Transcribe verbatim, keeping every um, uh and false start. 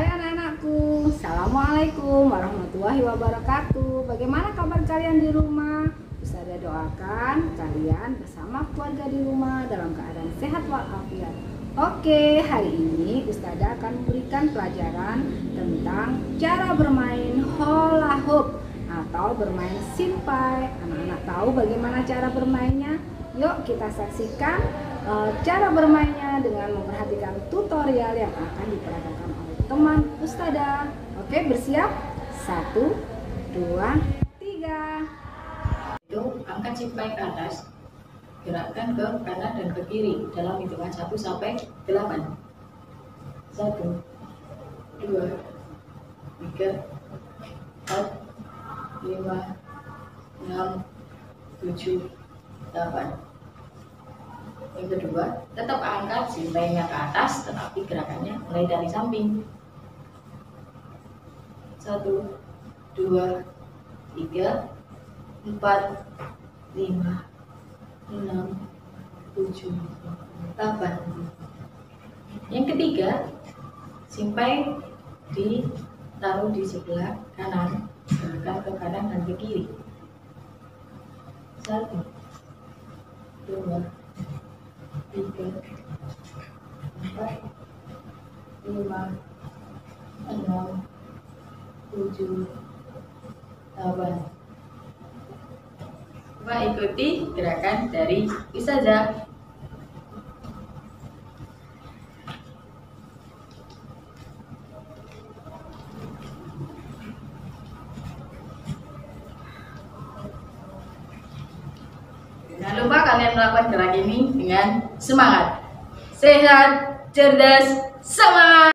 Hai anak-anakku, Assalamualaikum warahmatullahi wabarakatuh. Bagaimana kabar kalian di rumah? Ustazah doakan kalian bersama keluarga di rumah dalam keadaan sehat walafiat. Oke, hari ini Ustazah akan memberikan pelajaran tentang cara bermain hula hoop atau bermain simpai. Anak-anak tahu bagaimana cara bermainnya? Yuk kita saksikan uh, cara bermainnya dengan memperhatikan tutorial yang akan diperagakan oleh teman Ustazah. Oke, bersiap? Satu, dua, tiga. Itu angkat simpai ke atas, gerakkan ke kanan dan ke kiri dalam hitungan satu sampai delapan. Satu, dua, tiga, empat, lima, enam, tujuh, delapan. Yang kedua, tetap angkat simpainya ke atas, tetapi gerakannya mulai dari samping. Satu, dua, tiga, empat, lima, enam, tujuh, delapan. Yang ketiga, simpai ditaruh di sebelah kanan, gerakan ke kanan dan ke kiri. Satu, dua, tiga, empat, lima, enam, tujuh, delapan. Coba ikuti gerakan dari Ustazah. Jangan lupa kalian melakukan gerakan ini dengan semangat. Sehat, cerdas, semangat!